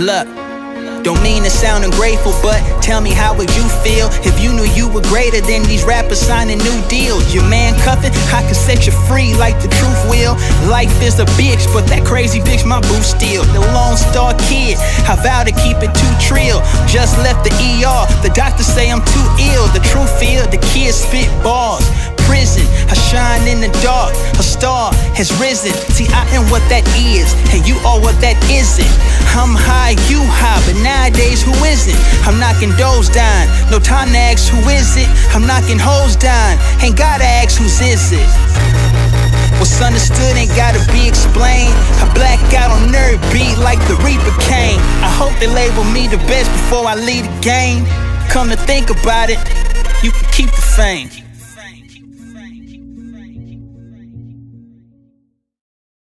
Look, don't mean to sound ungrateful, but tell me how would you feel if you knew you were greater than these rappers signing new deals? Your man cuffin', I can set you free like the truth will. Life is a bitch, but that crazy bitch my boo steal. The Lone Star Kid, I vow to keep it too trill. Just left the ER, the doctors say I'm too ill. The truth feel, the kid spit bars. Prison, I shine in the dark, a star has risen. See, I am what that is, and you are what that isn't. I'm high, you high, but nowadays who isn't? I'm knocking doors down, no time to ask who is it. I'm knocking hoes down, ain't gotta ask whose is it. What's understood ain't gotta be explained. I black out on every beat like the Reaper came. I hope they label me the best before I leave the game. Come to think about it, you can keep the fame.